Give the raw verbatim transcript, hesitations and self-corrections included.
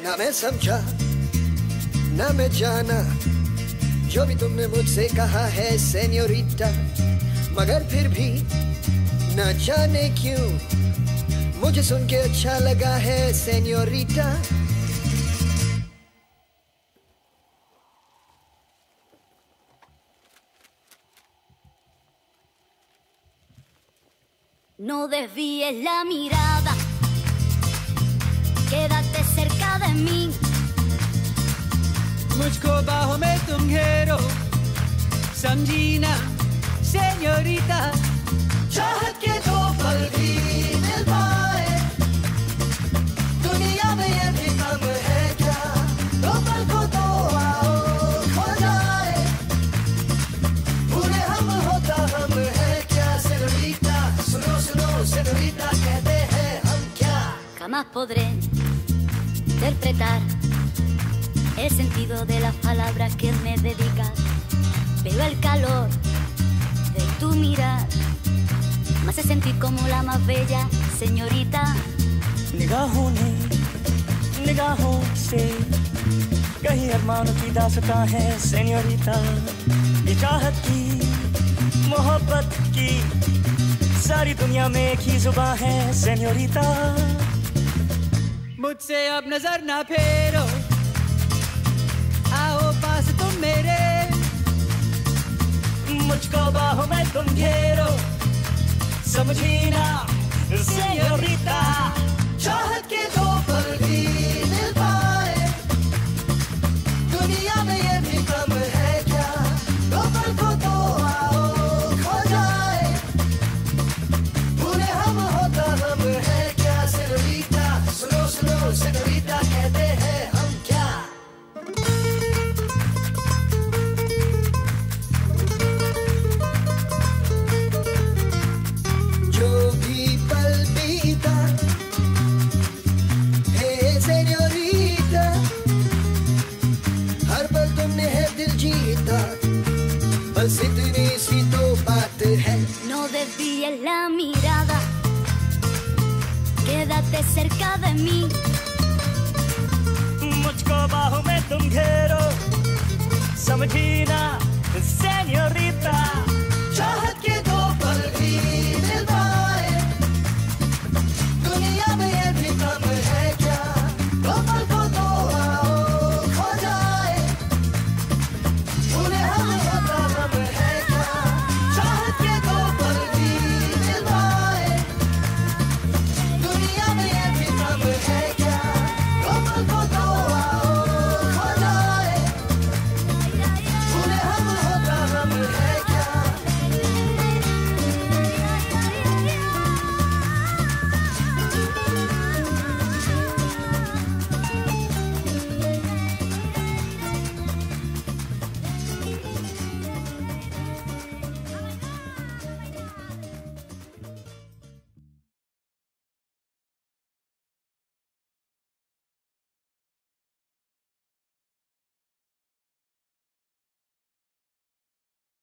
ना मैं समझा ना मैं जाना जो भी तुमने मुझसे कहा है सेन्योरिटा, मगर फिर भी ना जाने क्यों मुझे सुन के अच्छा लगा है senorita. No desvíes la mirada, quédate cerca de mí. मुझको बाहों में तुम घेरो, समझी ना सेन्योरिटा। चाहत के दो पल भी मिल पाए, दुनिया में ये भी कम है क्या? दो पल को तो आओ खो जाए, पूरे हम होता हम है क्या सेन्योरिटा? सुनो सुनो señorita, कहते हैं हम क्या? Jamás podré interpretar el sentido de las palabras que me dedicas, pero el calor de tu mirar me hace sentir como la más bella señorita. निगाहों ने निगाहों से कहीं अरमानों की दास्तां है सेन्योरिटा। ये चाहत की मोहब्बत की सारी दुनिया में एक ही जुबान है सेन्योरिटा। मुझसे अब नजर ना फेरो, आओ पास तुम मेरे, मुझको बाहों में तुम घेरो, समझी ना सेन्योरिटा। चाहत के दो पल भी मिल पाए, दुनिया में ये भी कम है क्या? दो पल को तो आओ खो जाए, पूरे हम होता हम है क्या सेन्योरिटा? सुनो सुनो सेन्योरिटा, कहते हैं हम क्या? जो भी पल बीता है सेन्योरिटा, हर पल तुमने है दिल जीता, बस इतनी सी तो बात है। No desvíes la mirada, quédate cerca de mí. मुझको बाहों में तुम घेरो, समझी ना सेन्योरिटा।